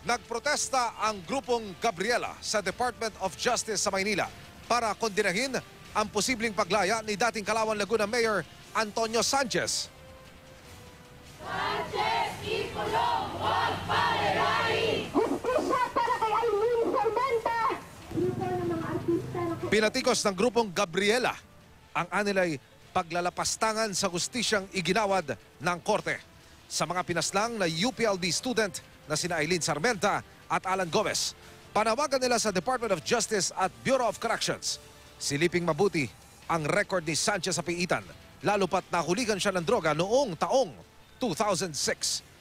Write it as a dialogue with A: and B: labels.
A: Nagprotesta ang grupong Gabriela sa Department of Justice sa Maynila para kondinahin ang posibleng paglaya ni dating Calauan Laguna Mayor Antonio Sanchez.
B: Sanchez, ikulong, huwag palalain!
C: Justisya para kay Aileen Sarmenta!
A: Pinatikos ng grupong Gabriela ang anilay paglalapastangan sa hustisyang iginawad ng korte sa mga pinaslang na UPLB student na sina Aileen Sarmenta at Alan Gomez. Panawagan nila sa Department of Justice at Bureau of Corrections. Siliping mabuti ang record ni Sanchez sa piitan, lalo pat nahuligan siya ng droga noong taong 2006.